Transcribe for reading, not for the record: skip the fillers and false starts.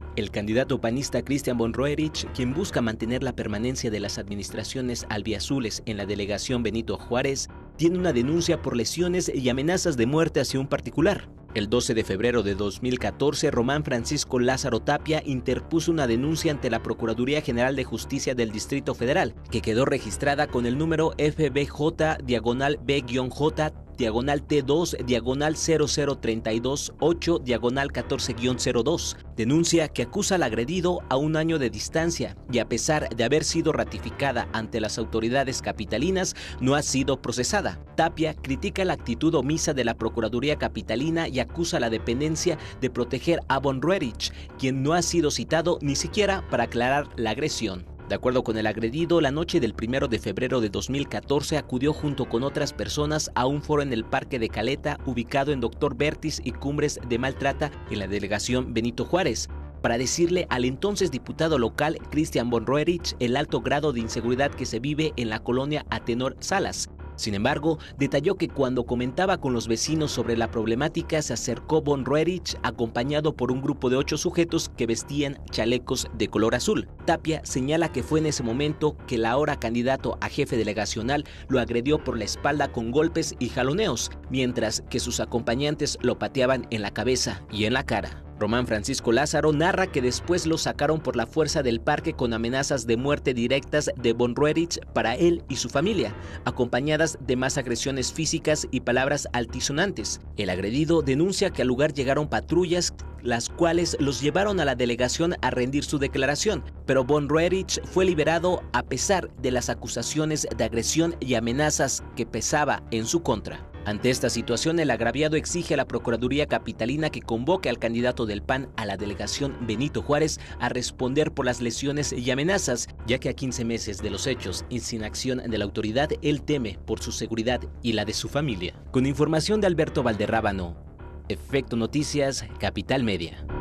El candidato panista Christian von Roerich, quien busca mantener la permanencia de las administraciones albiazules en la delegación Benito Juárez, tiene una denuncia por lesiones y amenazas de muerte hacia un particular. El 12 de febrero de 2014, Román Francisco Lázaro Tapia interpuso una denuncia ante la Procuraduría General de Justicia del Distrito Federal, que quedó registrada con el número FBJ-B-T2-T-00328-14-02, denuncia que acusa al agredido a un año de distancia y, a pesar de haber sido ratificada ante las autoridades capitalinas, no ha sido procesada. Tapia critica la actitud omisa de la Procuraduría Capitalina y acusa a la dependencia de proteger a von Roerich, quien no ha sido citado ni siquiera para aclarar la agresión. De acuerdo con el agredido, la noche del 1 de febrero de 2014 acudió junto con otras personas a un foro en el Parque de Caleta, ubicado en Dr. Bertis y Cumbres de Maltrata, en la delegación Benito Juárez, para decirle al entonces diputado local Christian von Roerich el alto grado de inseguridad que se vive en la colonia Atenor Salas. Sin embargo, detalló que cuando comentaba con los vecinos sobre la problemática, se acercó von Roerich acompañado por un grupo de 8 sujetos que vestían chalecos de color azul. Tapia señala que fue en ese momento que el ahora candidato a jefe delegacional lo agredió por la espalda con golpes y jaloneos, mientras que sus acompañantes lo pateaban en la cabeza y en la cara. Román Francisco Lázaro narra que después lo sacaron por la fuerza del parque con amenazas de muerte directas de von Roerich para él y su familia, acompañadas de más agresiones físicas y palabras altisonantes. El agredido denuncia que al lugar llegaron patrullas, las cuales los llevaron a la delegación a rendir su declaración, pero von Roerich fue liberado a pesar de las acusaciones de agresión y amenazas que pesaba en su contra. Ante esta situación, el agraviado exige a la Procuraduría Capitalina que convoque al candidato del PAN a la delegación Benito Juárez a responder por las lesiones y amenazas, ya que a 15 meses de los hechos y sin acción de la autoridad, él teme por su seguridad y la de su familia. Con información de Alberto Valderrábano, Efecto Noticias, Capital Media.